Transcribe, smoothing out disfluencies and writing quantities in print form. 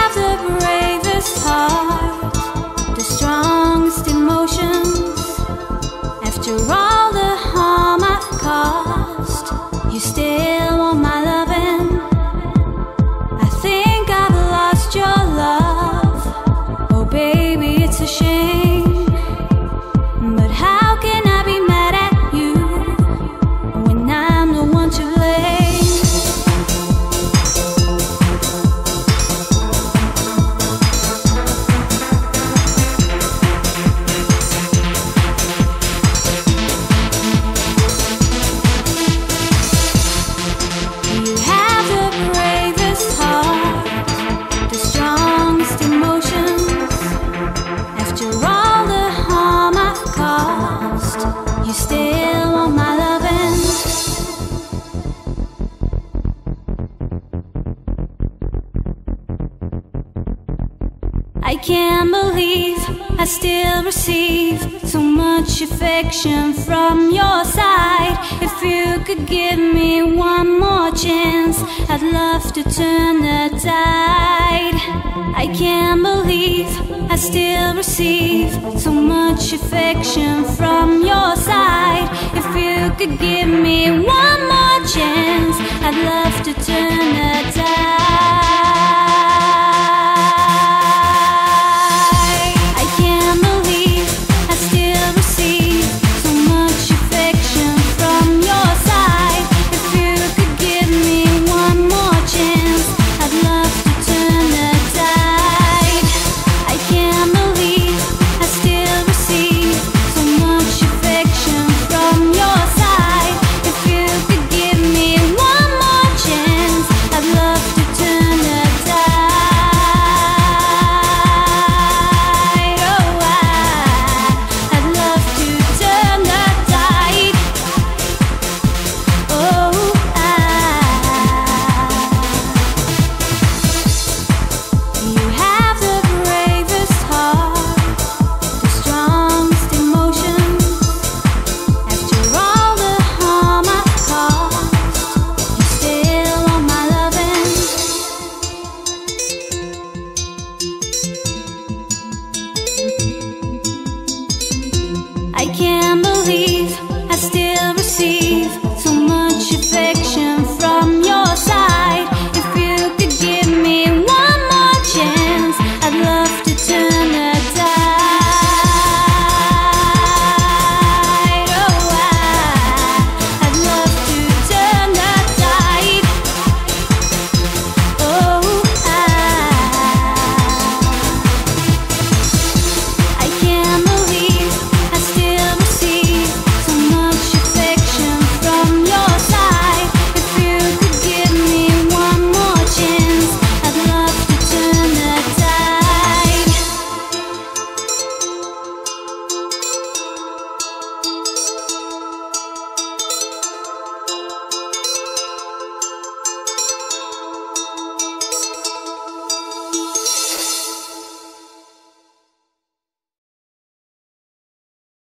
have the bravest heart, the strongest emotions. After all the harm I've caused, you still want my loving. I think I've lost your love. Oh baby, it's a shame, but how can I be mad at you when I'm the one to blame? You have the bravest heart, the strongest emotions. After all the harm I've caused, you still want my loving. I can't believe I still receive so much affection from your side. If you could give me one more chance, I'd love to turn the tide. I can't believe I still receive so much affection from your side. If you could give me one more chance, I'd love to turn the tide.